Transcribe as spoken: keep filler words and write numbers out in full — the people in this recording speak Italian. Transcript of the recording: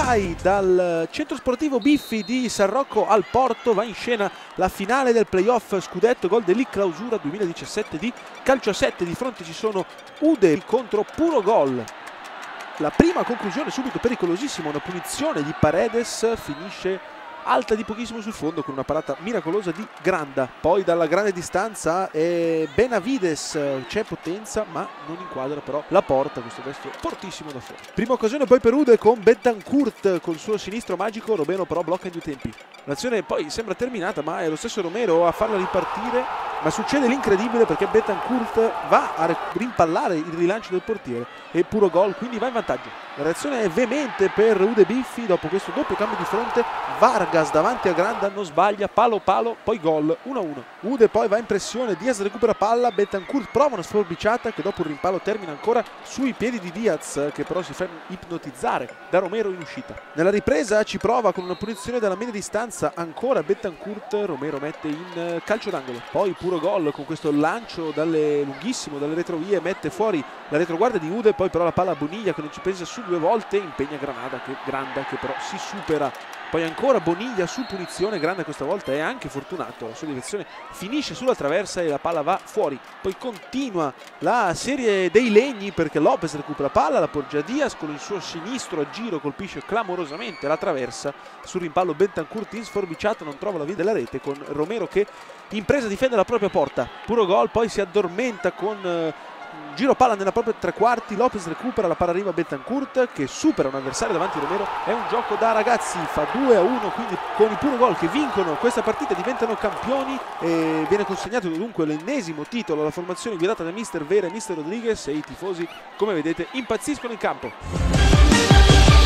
Sky dal centro sportivo Biffi di San Rocco al Porto. Va in scena la finale del playoff scudetto gol dell'I Clausura duemiladiciassette di calcio a sette. Di fronte ci sono Ude contro Puro Gol. La prima conclusione subito pericolosissima, una punizione di Paredes, finisce alta di pochissimo sul fondo con una parata miracolosa di Granda. Poi dalla grande distanza è Benavides, c'è potenza ma non inquadra però la porta, questo destro fortissimo da fuori. Prima occasione poi per Ude con Betancourt col suo sinistro magico, Romero però blocca in due tempi. L'azione poi sembra terminata ma è lo stesso Romero a farla ripartire, ma succede l'incredibile perché Betancourt va a rimpallare il rilancio del portiere e Puro Gol quindi va in vantaggio. La reazione è veemente per Ude Biffi dopo questo doppio cambio di fronte. Vargas davanti a Granda non sbaglia, palo palo, poi gol uno a uno. Ude poi va in pressione, Diaz recupera palla, Betancourt prova una sforbiciata che dopo un rimpallo termina ancora sui piedi di Diaz, che però si fa ipnotizzare da Romero in uscita. Nella ripresa ci prova con una punizione dalla media distanza ancora Betancourt, Romero mette in calcio d'angolo. Poi Puro Gol con questo lancio dalle, lunghissimo dalle retrovie mette fuori la retroguardia di Ude, poi però la palla a Boniglia che non ci pensa su due volte, impegna Granada che, Granda che però si supera. Poi ancora Boniglia su punizione, Granda questa volta è anche fortunato, la sua direzione finisce sulla traversa e la palla va fuori. Poi continua la serie dei legni perché Lopez recupera palla, la porge a Diaz con il suo sinistro a giro, colpisce clamorosamente la traversa. Sul rimpallo Betancourt in sforbiciata non trova la via della rete con Romero che in presa difende la propria porta. Puro Gol poi si addormenta con eh, giro palla nella propria tre quarti, Lopez recupera, la palla arriva a Betancourt che supera un avversario davanti a Romero. È un gioco da ragazzi, fa due a uno, quindi con i Puro Gol che vincono questa partita diventano campioni e viene consegnato dunque l'ennesimo titolo alla formazione guidata da mister Vera e mister Rodriguez, e i tifosi come vedete impazziscono in campo.